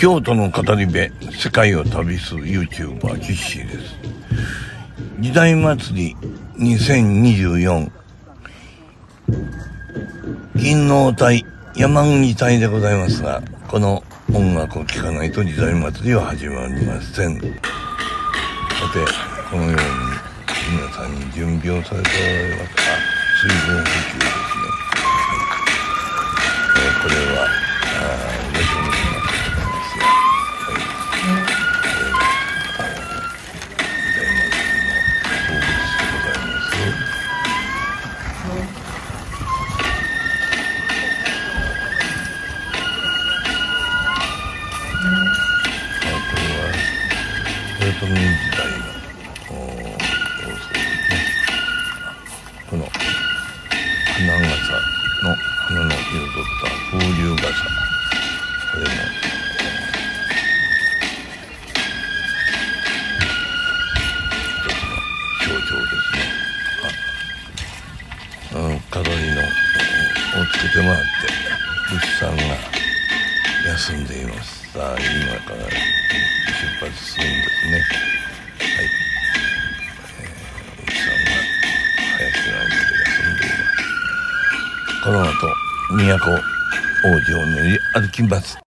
京都の語り部、世界を旅する YouTuber キッシーです。時代祭り2024銀能隊山国隊でございますが、この音楽を聴かないと時代祭りは始まりません。さて、このように皆さんに準備をされておられますか。水分補給ですね。これはよしおにしますと思いますよ。はい。時代祭りの当日でございます。これは豊臣時代の放送ですね。この花笠の花の彩った風流傘、これも一つの象徴ですね。飾りのをつけてもらって牛さんが休んでいます。さあ、今から出発するんですね。はい。牛さんが林の間で休んでいます。この後、都王子を練り歩きます。